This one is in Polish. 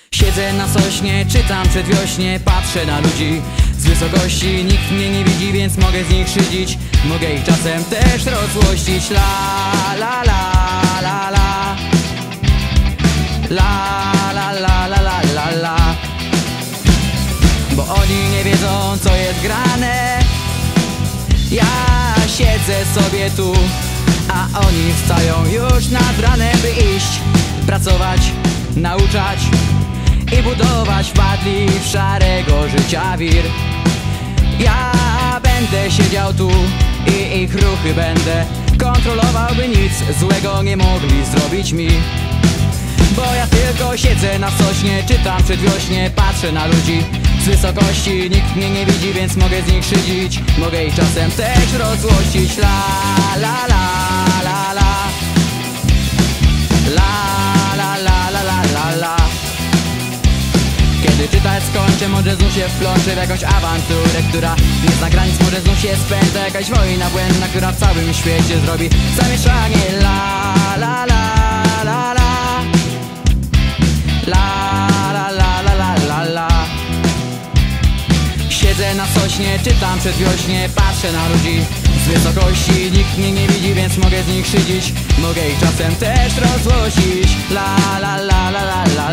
Siedzę na sośnie, czytam przedwiośnie, patrzę na ludzi z wysokości. Nikt mnie nie widzi, więc mogę z nich szydzić. Mogę ich czasem też rozłościć. La la la la la la la la la la la la. Bo oni nie wiedzą, co jest grane. Ja siedzę sobie tu, a oni wstają już nad ranem, by iść, pracować, nauczać i budować. Wpadli w szarego życia wir. Ja będę siedział tu i ich ruchy będę kontrolował, by nic złego nie mogli zrobić mi. Bo ja tylko siedzę na sośnie, czytam przedwiośnie, patrzę na ludzi z wysokości. Nikt mnie nie widzi, więc mogę z nich szydzić. Mogę ich czasem też rozłościć. La la la la la la la la la la la la. Kiedy czytać skończę, może znów się wplączę w jakąś awanturę, która nie zna granic. Może znów się spędza jakaś wojna błędna, która w całym świecie zrobi zamieszanie. La la la la la la la la la la la la. Siedzę na sośnie, czytam przedwiośnie, patrzę na ludzi z wysokości. Nikt mnie nie widzi, więc mogę z nich szydzić. Mogę ich czasem też rozłożyć. La la la la la la